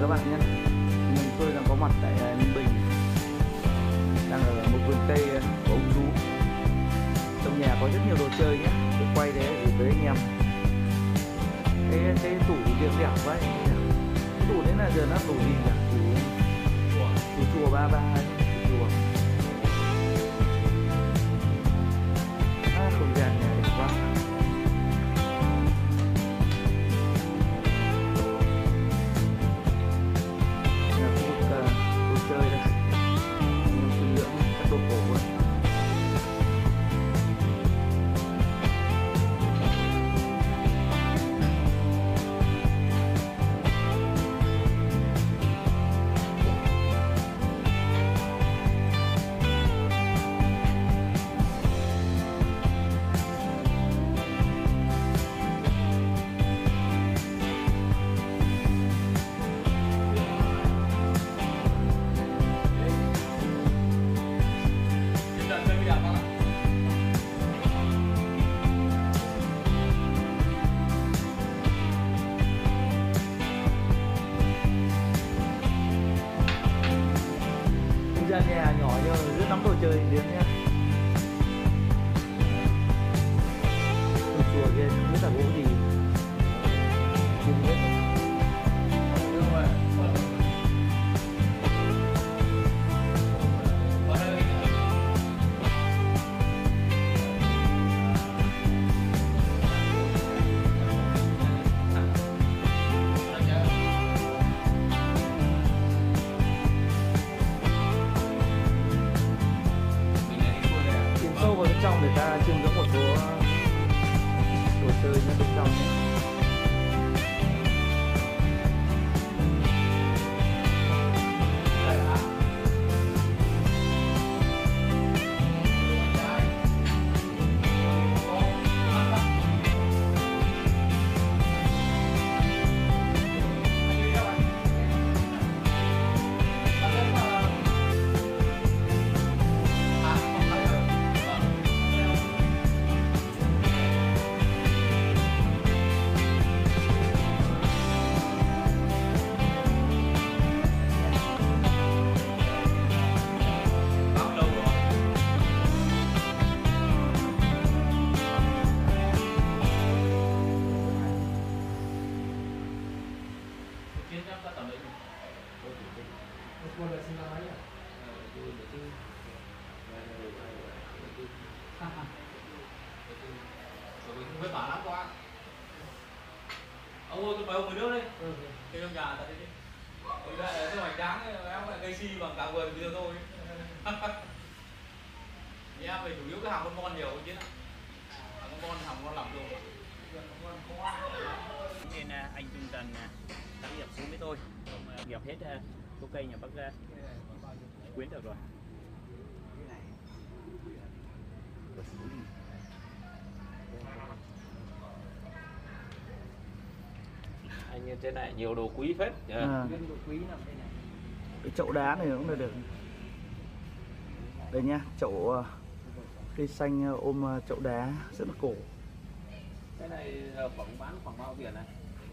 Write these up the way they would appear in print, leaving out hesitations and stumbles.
bạn nhé. Tôi đang có mặt tại Ninh Bình, đang ở một vườn cây của ông chú. Trong nhà có rất nhiều đồ chơi nhé, tôi quay để gửi tới anh em. Cái tủ điện đẹp quá, cái tủ đấy là giờ nó tủ gì nhỉ? Tủ chùa 33 ấy, tủ chùa. Không gian nhà đẹp quá. Chơi đây, em suy lượng các đồ cổ ấy. Ra nhà nhỏ nhưng mà rất lắm đồ chơi đến nhá. Chùa kia không biết là gỗ gì. Không biết. Sâu vào bên trong để ta chiêm ngưỡng một số đồ chơi bên trong nhé. Không biết bảo lắm quá. Ông ơi, tôi mời ông một nước đi. Cái trong nhà tại đi. Tôi lại ở cái hoành tráng em lại cây si bằng cả vườn bây giờ thôi. Em về chủ yếu cái hàng con bon nhiều chứ. Hàng con con lỏng rồi. Nên anh Trung Tần đã nghiệp xuống với tôi, nghiệp hết số cây nhà bác Quyến được rồi. Anh như trên này nhiều đồ quý phết. Đồ quý nằm đây này. Cái chậu đá này cũng là được. Đây nhá, chậu cây xanh ôm chậu đá rất là cổ. Cái này khoảng bán khoảng bao tiền này?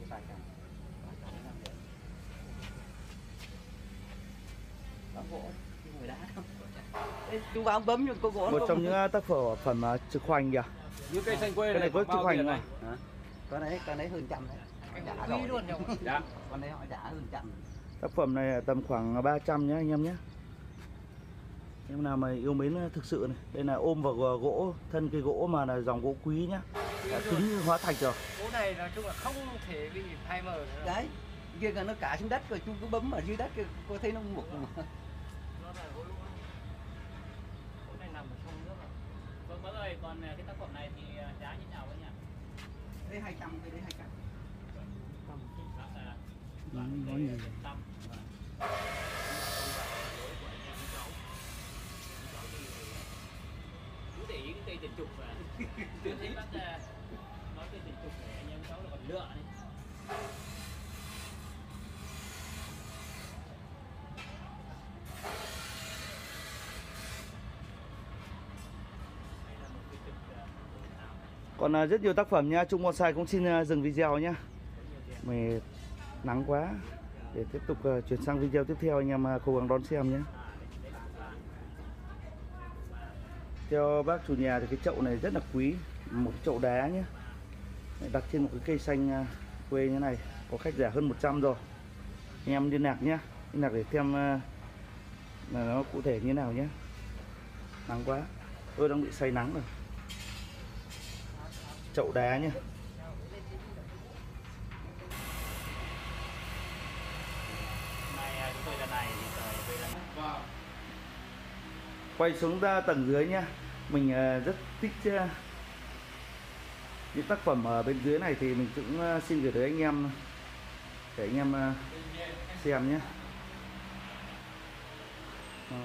Bán gỗ, người đá không? Chú vào ông bấm cho cô gỗ. Một trong những tác phẩm trực hoành kìa. Như cây xanh quê cái này có trực hoành này. Con đấy hơn trăm đấy. Trả Quý luôn nhỉ. Dạ. Con đấy họ trả hơn trăm. Tác phẩm này tầm khoảng 300 nhé anh em nhé. Em nào mà yêu mến thực sự này. Đây là ôm vào gỗ, thân cây gỗ mà là dòng gỗ quý nhá. Cứng hóa thạch rồi. Gỗ này nói chung là không thể bị phai mờ nữa. Đấy. Kia là nó cả xuống đất rồi chú cứ bấm ở dưới đất cô thấy nó mục mà. Nó là gỗ này nằm ở trong nước rồi. Vâng bác ơi, còn cái tác phẩm này thì giá như nào vậy nhỉ? Đây 200, cái đấy 200. Nói gì? Chú để ý cái cây tiền trục và chú thấy bác nói cây tiền trục để anh em cháu là còn lựa này. Còn rất nhiều tác phẩm nha. Trung Bonsai cũng xin dừng video nhá. Mày nắng quá. Để tiếp tục chuyển sang video tiếp theo, anh em cố gắng đón xem nhé. Theo bác chủ nhà thì cái chậu này rất là quý, một cái chậu đá nhé, đặt trên một cái cây xanh quê như này, có khách rẻ hơn 100 rồi. Anh em liên lạc nhé, liên lạc để xem là nó cụ thể như nào nhé. Nắng quá, tôi đang bị say nắng rồi. Chậu đá nhé. Nay chúng tôi lần này thì trời về là Quay xuống ra tầng dưới nhá. Mình rất thích những tác phẩm ở bên dưới này, thì mình cũng xin gửi tới anh em để anh em xem nhé. Đó.